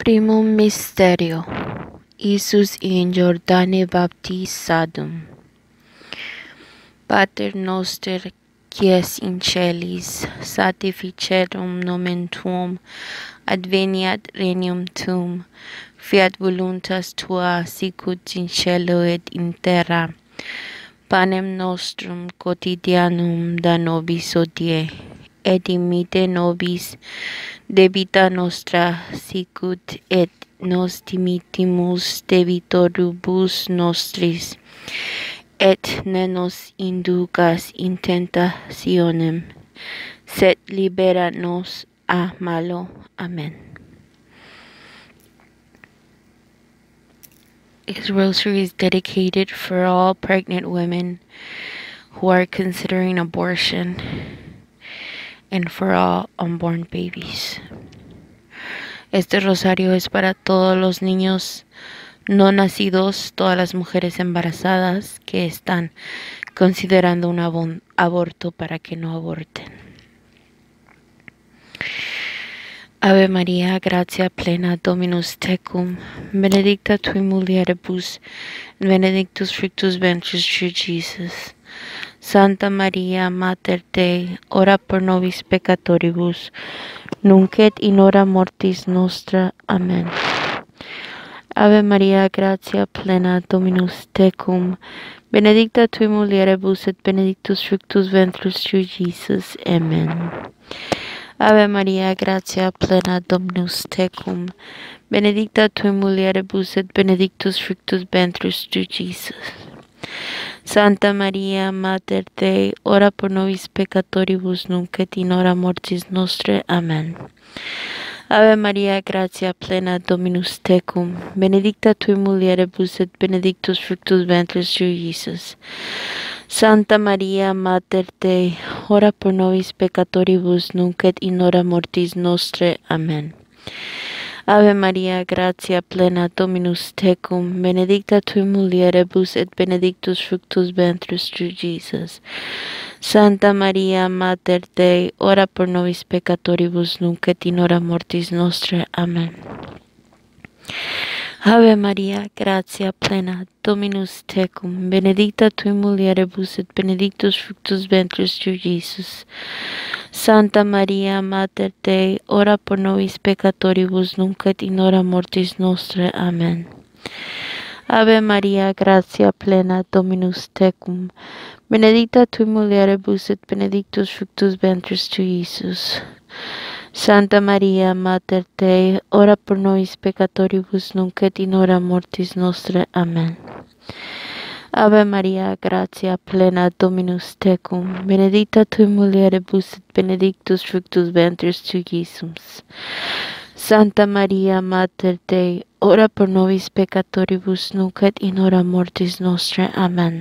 Primum mysterio, Iesus in Jordane baptisadum. Pater noster, qui es in celis, sanctificetum nomen tuum, adveniat regnum tuum, fiat voluntas tua sicut in cielo et in terra. Panem nostrum quotidianum da nobis hodie, et dimitte nobis debita nostra, sicut et nos dimittimus debitoribus nostris, et ne nos inducas in tentationem, sed libera nos a malo. Amen. This rosary is dedicated for all pregnant women who are considering abortion and for all unborn babies. Este rosario es para todos los niños no nacidos, todas las mujeres embarazadas que están considerando un aborto para que no aborten. Ave María, gratia plena, Dominus tecum, benedicta tui mulieribus, benedictus fructus ventris tui, Jesus. Santa Maria, Mater Dei, ora pro nobis peccatoribus, nunc et in hora mortis nostra. Amen. Ave Maria, gratia plena, Dominus tecum, benedicta tui mulieribus et benedictus fructus ventris tui, Jesus. Amen. Ave Maria, gratia plena, Dominus tecum, benedicta tui mulieribus et benedictus fructus ventris tui, Jesus. Santa Maria, Mater Dei, ora pro nobis peccatoribus, nunc et in hora mortis nostre. Amen. Ave Maria, gratia plena, Dominus tecum, benedicta tui mulieribus et benedictus fructus ventris tui, Jesus. Santa Maria, Mater Dei, ora pro nobis peccatoribus, nunc et in hora mortis nostre. Amen. Ave Maria, gratia plena, Dominus tecum, benedicta tui mulieribus et benedictus fructus ventris tui, Jesus. Santa Maria, Mater Dei, ora pro nobis peccatoribus, nunc et in hora mortis nostre. Amen. Ave Maria, gratia plena, Dominus tecum, benedicta tui mulieribus et benedictus fructus ventris tui, Jesus. Santa Maria, Mater Dei, ora pro nobis peccatoribus, nunc et in hora mortis nostre. Amen. Ave Maria, gratia plena, Dominus tecum, benedicta tui mulieribus et benedictus fructus ventris tui, Jesus. Santa Maria, Mater Dei, ora pro nobis peccatoribus, nunc et in hora mortis nostre. Amen. Ave Maria, gratia plena, Dominus tecum, benedicta tui mulieribus et benedictus fructus ventris tui, Jesus. Santa Maria, Mater Dei, ora pro nobis peccatoribus, nunc et in hora mortis nostre. Amen.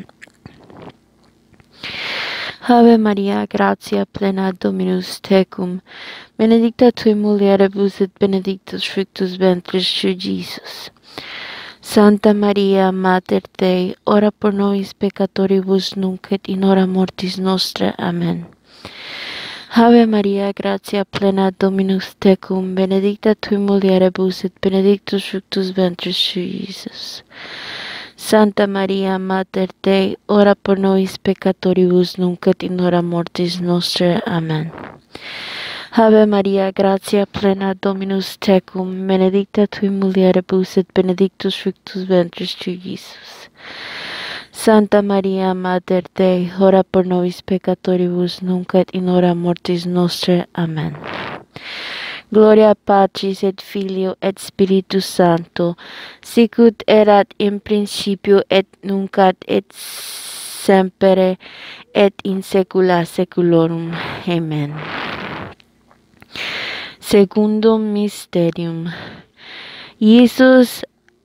Ave Maria, gratia plena, Dominus tecum, benedicta tui mulieribus et benedictus fructus ventris tui, Jesus. Santa Maria, Mater Dei, ora pro nobis peccatoribus, nunc et in hora mortis nostre. Amen. Ave Maria, gratia plena, Dominus tecum, benedicta tui mulieribus et benedictus fructus ventris tui, Jesus. Santa Maria, Mater Dei, ora pro nobis peccatoribus, nunc et in hora mortis nostre. Amen. Ave Maria, gratia plena, Dominus tecum, benedicta tui mulieribus et benedictus fructus ventris tui, Jesus. Santa Maria, Mater Dei, ora pro nobis peccatoribus, nunc et in hora mortis nostre. Amen. Gloria Patris et Filio et Spiritus Sancto, sicut erat in principio et nunc et semper et in saecula saeculorum. Amen. Secundum mysterium. Iesus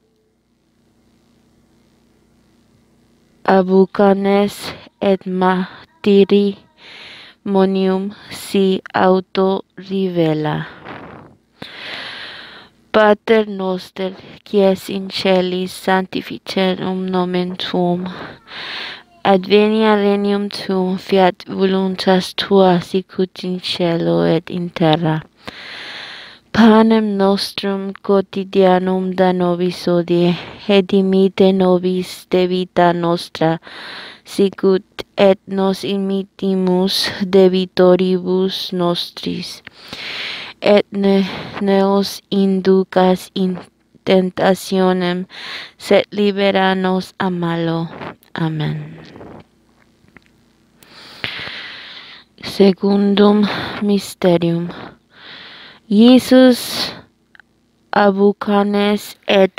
abucanes et martyrimonium si auto revela. Pater noster, qui es in celis, sanctificetum nomen tuum. Adveniat regnum tuum, fiat voluntas tua sicut in cielo et in terra. Panem nostrum quotidianum da nobis hodie, et dimite nobis debita nostra, sicut et nos imitimus debitoribus nostris, et ne nos inducas in tentationem, sed libera nos a malo. Amen. Secundum mysterium. Iesus abucanes et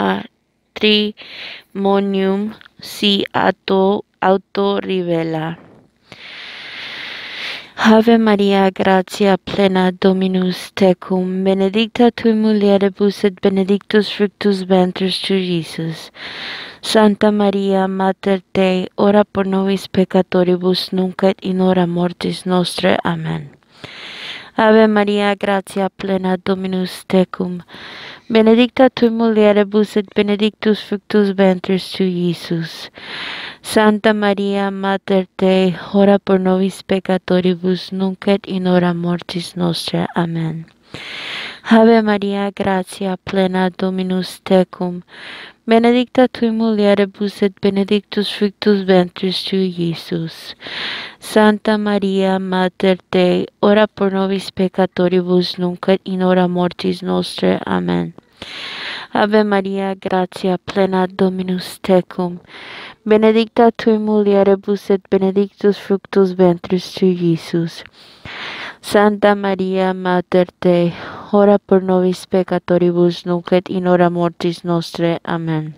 matrimonium si auto revela. Ave Maria, gratia plena, Dominus tecum, benedicta tui mulieribus et benedictus fructus ventris tui, Iesus. Santa Maria, Mater Dei, ora pro nobis peccatoribus, nunc et in hora mortis nostre. Amen. Ave Maria, gratia plena, Dominus tecum, benedicta tui mulieribus et benedictus fructus ventris tui, Iesus. Santa Maria, Mater Dei, ora pro nobis peccatoribus, nunc et in hora mortis nostre. Amen. Ave Maria, gratia plena, Dominus tecum, benedicta tui mulieribus et benedictus fructus ventris tui, Iesus. Santa Maria, Mater Dei, ora pro nobis peccatoribus, nunc et in hora mortis nostre. Amen. Ave Maria, gratia plena, Dominus tecum, benedicta tui mulieribus et benedictus fructus ventris tui, Iesus. Santa Maria, Mater Dei, ora pro nobis peccatoribus, nunc et in hora mortis nostre. Amen.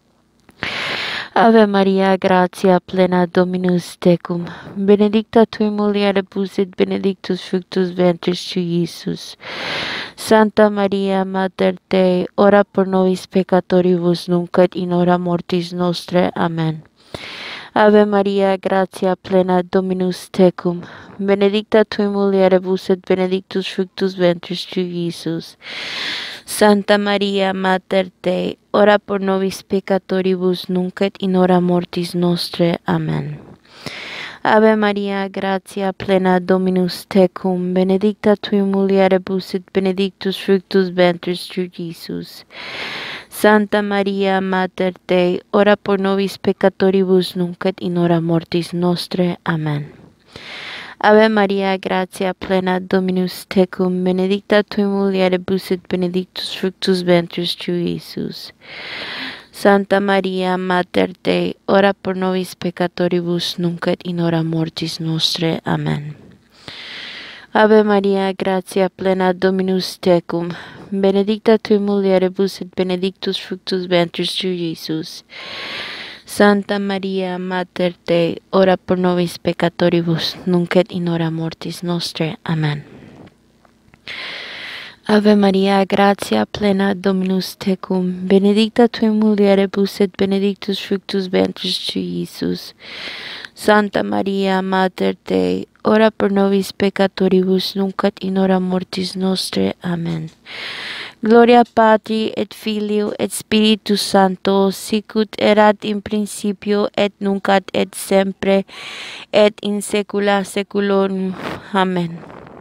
Ave Maria, gratia plena, Dominus tecum, benedicta tui mulieribus et benedictus fructus ventris tui, Iesus. Santa Maria, Mater Dei, ora pro nobis peccatoribus, nunc et in hora mortis nostre. Amen. Ave Maria, gratia plena, Dominus tecum, benedicta tui mulieribus et benedictus fructus ventris tui, Iesus. Santa Maria, Mater Dei, ora pro nobis peccatoribus, nunc et in hora mortis nostre. Amen. Ave Maria, gratia plena, Dominus tecum, benedicta tui mulieribus et benedictus fructus ventris tui, Iesus. Santa Maria, Mater Dei, ora pro nobis peccatoribus, nunc et in hora mortis nostre. Amen. Ave Maria, gratia plena, Dominus tecum, benedicta tui mulieribus et benedictus fructus ventris tui, Iesus. Santa Maria, Mater Dei, ora pro nobis peccatoribus, nunc et in hora mortis nostre. Amen. Ave Maria, gratia plena, Dominus tecum, benedicta tui mulieribus et benedictus fructus ventris tui, Iesus. Santa Maria, Mater Dei, ora pro nobis peccatoribus, nunc et in hora mortis nostre. Amen. Ave Maria, gratia plena, Dominus tecum, benedicta tui mulieribus et benedictus fructus ventris tui, Iesus. Santa Maria, Mater Dei, ora pro nobis peccatoribus, nunc et in hora mortis nostre. Amen. Gloria Patri et Filio et Spiritus Sancto, sicut erat in principio et nunc et semper et in saecula saeculorum. Amen.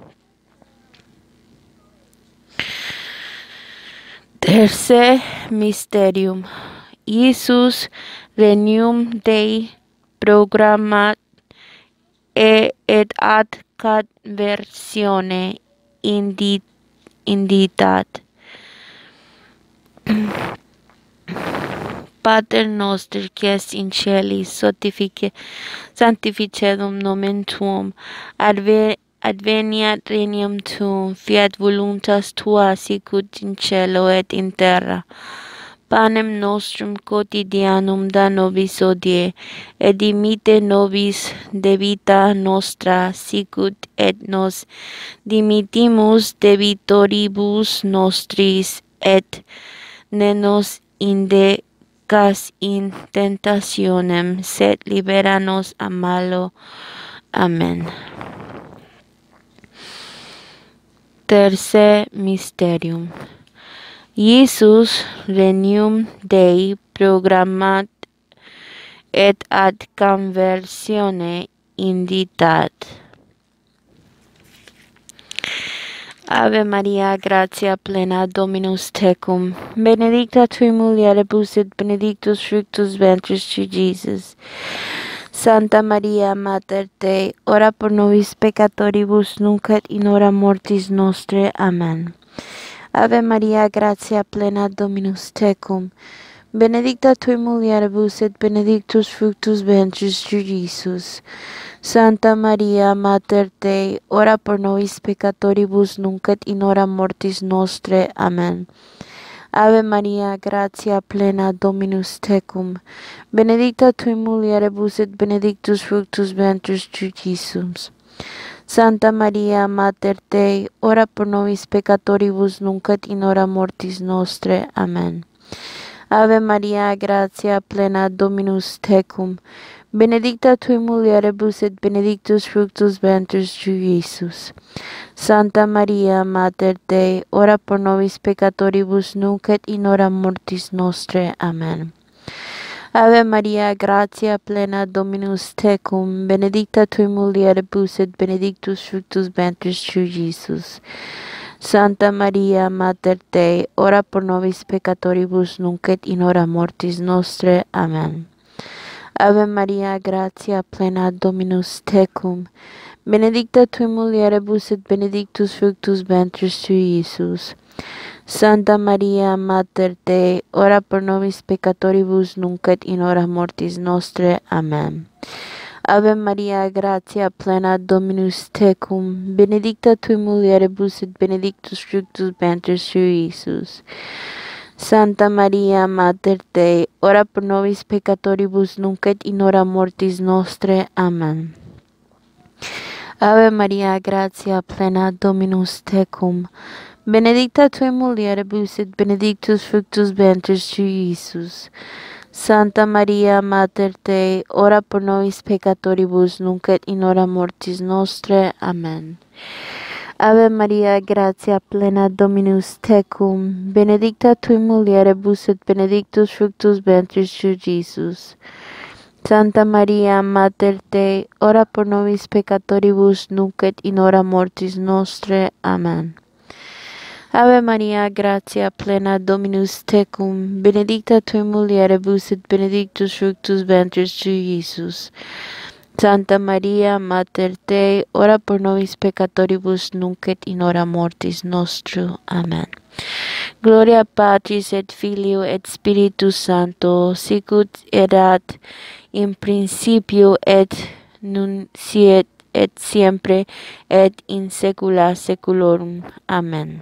Terce mysterium. Iesus regnum Dei proclamat et ad conversione inditat. Pater noster, qui es in celis, sanctificetum nomen tuum, adveniat regnum tuum, fiat voluntas tua sicut in cielo et in terra. Panem nostrum quotidianum da nobis hodie, et dimite nobis debita nostra, sicut et nos dimitimus debitoribus nostris, et ne nos inducas in tentationem, sed libera nos a malo. Amen. Terce mysterium. Iesus regnum Dei proclamat et ad conversione inditat. Ave Maria, gratia plena, Dominus tecum, benedicta tui mulieribus et benedictus fructus ventris tui, Jesus. Santa Maria, Mater Dei, ora pro nobis peccatoribus, nunc et in hora mortis nostre. Amen. Ave Maria, gratia plena, Dominus tecum, benedicta tui mulieribus et benedictus fructus ventris tui, Jesus. Santa Maria, Mater Dei, ora pro nobis peccatoribus, nunc et in hora mortis nostre. Amen. Ave Maria, gratia plena, Dominus tecum, benedicta tui mulieribus et benedictus fructus ventris tui, Jesus. Santa Maria, Mater Dei, ora pro nobis peccatoribus, nunc et in hora mortis nostre. Amen. Ave Maria, gratia plena, Dominus tecum, benedicta tui mulieribus et benedictus fructus ventris tui, Jesus. Santa Maria, Mater Dei, ora pro nobis peccatoribus, nunc et in hora mortis nostre. Amen. Ave Maria, gratia plena, Dominus tecum, benedicta tui mulieribus et benedictus fructus ventris tui, Jesus. Santa Maria, Mater Dei, ora pro nobis peccatoribus, nunc et in hora mortis nostre. Amen. Ave Maria, gratia plena, Dominus tecum, benedicta tui mulieribus et benedictus fructus ventris tui, Jesus. Santa Maria, Mater Dei, ora pro nobis peccatoribus, nunc et in hora mortis nostre. Amen. Ave Maria, gratia plena, Dominus tecum, benedicta tui mulieribus et benedictus fructus ventris tui, Jesus. Santa Maria, Mater Dei, ora pro nobis peccatoribus, nunc et in hora mortis nostre. Amen. Ave Maria, gratia plena, Dominus tecum, benedicta tui mulieribus et benedictus fructus ventris tui, Jesus. Santa Maria, Mater Dei, ora pro nobis peccatoribus, nunc et in hora mortis nostre. Amen. Ave Maria, gratia plena, Dominus tecum, benedicta tui mulieribus et benedictus fructus ventris tui, Jesus. Santa Maria, Mater Dei, ora pro nobis peccatoribus, nunc et in hora mortis nostre. Amen. Ave Maria, gratia plena, Dominus tecum, benedicta tui mulieribus et benedictus fructus ventris tui, Jesus. Santa Maria, Mater Dei, ora pro nobis peccatoribus, nunc et in hora mortis nostre. Amen. Gloria Patris et Filio et Spiritus Sancto, sic ut erat in principio et nunc et siempre et in saecula saeculorum. Amen.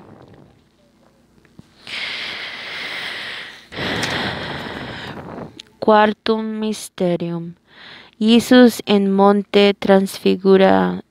Quartum mysterium. Iesus en monte transfigurado.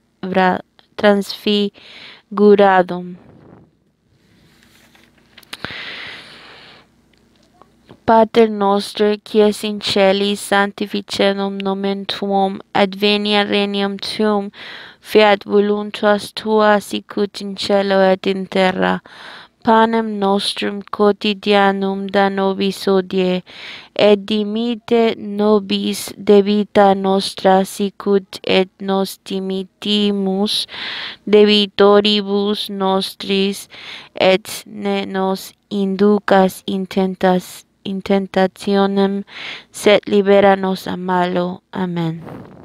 Pater noster, qui es in celis, sanctificetum nomen tuum, adveniat regnum tuum, fiat voluntas tua sicut in cielo et in terra. Panem nostrum quotidianum da nobis hodie, et dimitte nobis debita nostra sicut et nos dimittimus debitoribus nostris, et ne nos inducas in tentationem, sed libera nos a malo. Amen.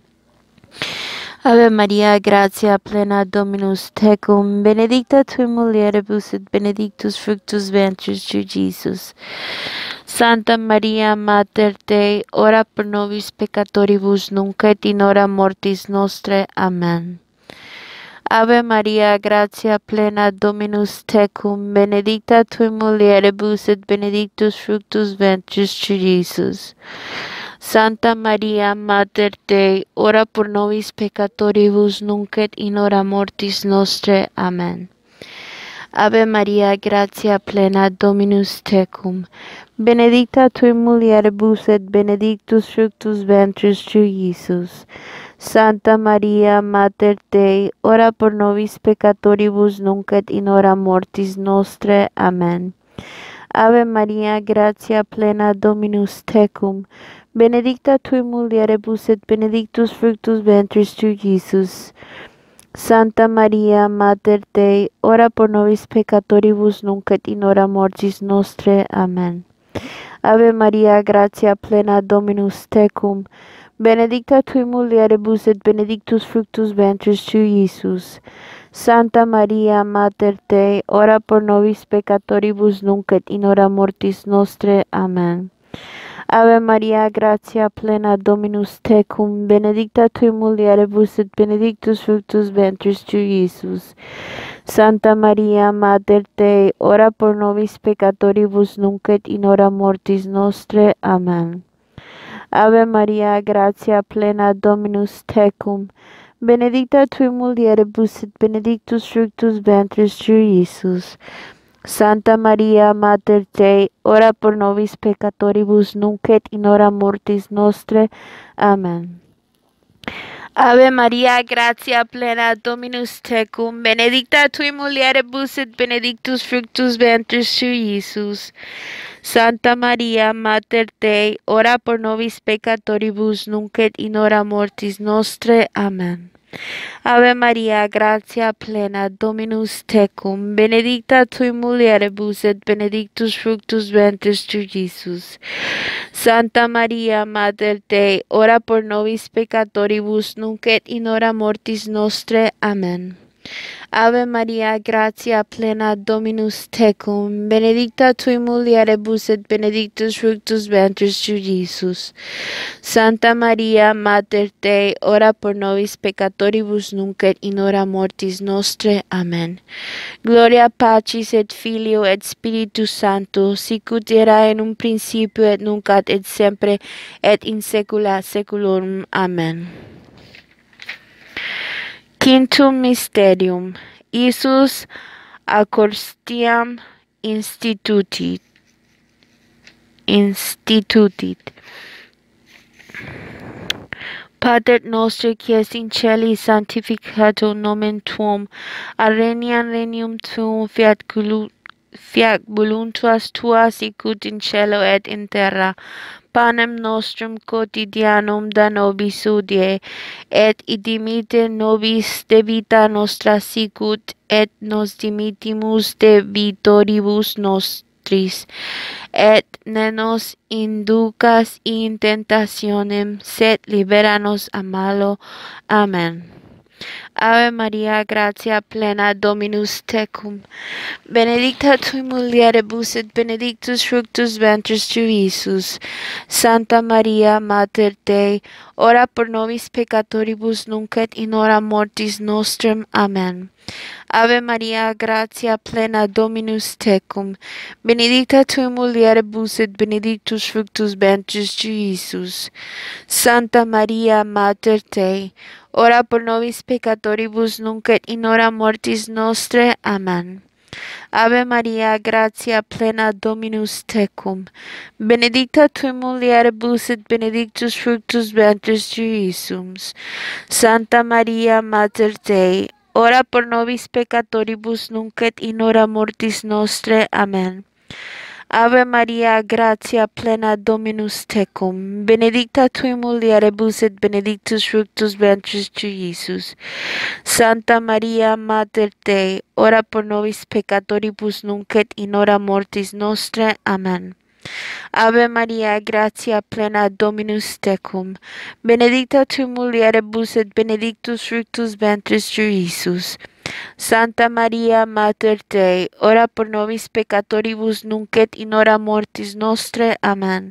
Ave Maria, gratia plena, Dominus tecum, benedicta tui mulieribus et benedictus fructus ventris tui, Jesus. Santa Maria, Mater Dei, ora pro nobis peccatoribus, nunc et in hora mortis nostre. Amen. Ave Maria, gratia plena, Dominus tecum, benedicta tui mulieribus et benedictus fructus ventris tui, Jesus. Santa Maria, Mater Dei, ora pro nobis peccatoribus, nunc et in hora mortis nostre. Amen. Ave Maria, gratia plena, Dominus tecum, benedicta tui mulieribus et benedictus fructus ventris tui, Jesus. Santa Maria, Mater Dei, ora pro nobis peccatoribus, nunc et in hora mortis nostre. Amen. Ave Maria, gratia plena, Dominus tecum, benedicta tui mulieribus et benedictus fructus ventris tui, Jesus. Santa Maria, Mater Dei, ora pro nobis peccatoribus nunc et in hora mortis nostrae. Amen. Ave Maria, gratia plena, Dominus tecum, benedicta tui mulieribus et benedictus fructus ventris tui, Iesus. Santa Maria, Mater Dei, ora pro nobis peccatoribus nunc et in hora mortis nostrae. Amen. Ave Maria, gratia plena, Dominus tecum, benedicta tui mulieribus et benedictus fructus ventris tui, Iesus. Santa Maria, Mater Dei, ora pro nobis peccatoribus nunc et in hora mortis nostrae. Amen. Ave Maria, gratia plena, Dominus tecum, benedicta tui mulieribus et benedictus fructus ventris tui, Iesus. Santa Maria, Mater Dei, ora pro nobis peccatoribus nunc et in hora mortis nostrae. Amen. Ave Maria, gratia plena, Dominus tecum, benedicta tui mulieribus et benedictus fructus ventris tui, Iesus. Santa Maria, Mater Dei, ora pro nobis peccatoribus nunc et in hora mortis nostrae. Amen. Ave Maria, gratia plena, Dominus tecum, benedicta tui mulieribus et benedictus fructus ventris tui, Iesus. Santa Maria, Mater Dei, ora pro nobis peccatoribus nunc et in hora mortis nostrae. Amen. Ave Maria, gratia plena, Dominus tecum, benedicta tui mulieribus et benedictus fructus ventris tui, Iesus. Santa Maria, Mater Dei, ora pro nobis peccatoribus nunc et in hora mortis nostrae. Amen. Gloria Patris et Filio et Spiritus Sancto, sic ut era in un principio et nunc et semper et in saecula saeculorum. Amen. Quintum Mysterium. Iesus Acrostiam institutit. Pater noster, qui es in celi, sanctificato nomen tuum, arrenian regnum tuum, fiat voluntas tua sicut in cielo et in terra. Panem nostrum quotidianum da nobis hodie, et dimitte nobis debita nostra sicut, et nos dimittimus debitoribus nostris. Et ne nos inducas in tentationem, sed libera nos a malo. Amen. Ave Maria, gratia plena, Dominus tecum, benedicta tui mulieribus et benedictus fructus ventris tui, Iesus. Santa Maria, Mater Dei, ora pro nobis peccatoribus nunc et in hora mortis nostrum. Amen. Ave Maria, gratia plena, Dominus tecum, benedicta tui mulieribus et benedictus fructus ventris tui, Iesus. Santa Maria, Mater Dei, ora pro nobis peccatoribus nunc et in hora mortis nostrae. Amen. Ave Maria, gratia plena, Dominus tecum, benedicta tui mulieribus et benedictus fructus ventris tui, Iesus. Santa Maria, Mater Dei, ora pro nobis peccatoribus nunc et in hora mortis nostrae. Amen. Ave Maria, gratia plena, Dominus tecum, benedicta tui mulieribus et benedictus fructus ventris tui, Iesus. Santa Maria, Mater Dei, ora pro nobis peccatoribus nunc et in hora mortis nostrae. Amen. Ave Maria, gratia plena, Dominus tecum, benedicta tui mulieribus et benedictus fructus ventris tui, Iesus. Santa Maria, Mater Dei, ora pro nobis peccatoribus nunc et in hora mortis nostrae. Amen.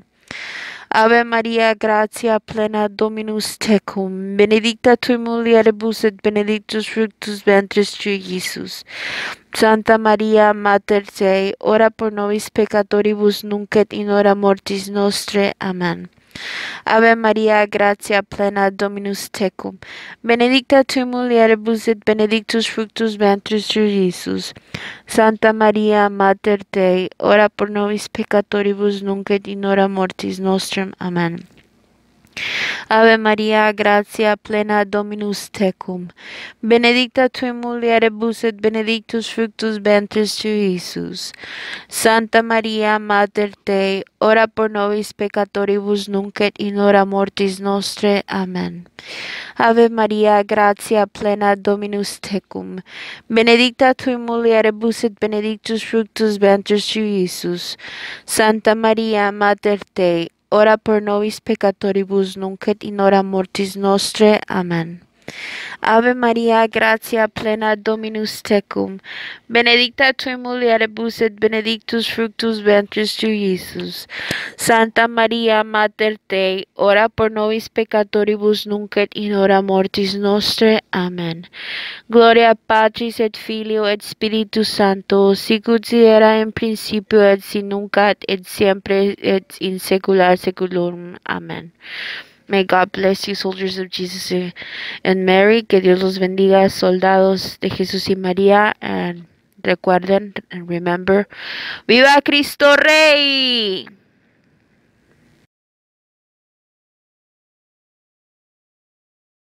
Ave Maria, gratia plena, Dominus tecum, benedicta tui mulieribus et benedictus fructus ventris tui, Iesus. Santa Maria, Mater Dei, ora pro nobis peccatoribus nunc et in hora mortis nostrae. Amen. Ave Maria, gratia plena, Dominus tecum, benedicta tui mulieribus et benedictus fructus ventris tui, Iesus. Santa Maria, Mater Dei, ora pro nobis peccatoribus nunc et in hora mortis nostrum. Amen. Ave Maria, gratia plena Dominus tecum, benedicta tui mulieribus et benedictus fructus ventris tui, Iesus. Santa Maria, Mater Dei, ora pro nobis peccatoribus nunc et in hora mortis nostrae. Amen. Ave Maria, gratia plena Dominus tecum, benedicta tui mulieribus et benedictus fructus ventris tui, Iesus. Santa Maria, Mater Dei, ora pro nobis peccatoribus nunc et in hora mortis nostrae. Amen. Ave Maria, gratia plena Dominus tecum, benedicta tui mulieribus et benedictus fructus ventris tui, Iesus. Santa Maria, Mater Dei, ora pro nobis peccatoribus nunc et in hora mortis nostrae. Amen. Gloria Patris et Filio et Spiritus Sancto, sic ut era in principio et sic nunc et siempre et in saecula saeculorum. Amen. May God bless you, soldiers of Jesus and Mary. Que Dios los bendiga, soldados de Jesús y María. And recuerden, and remember, ¡Viva Cristo Rey!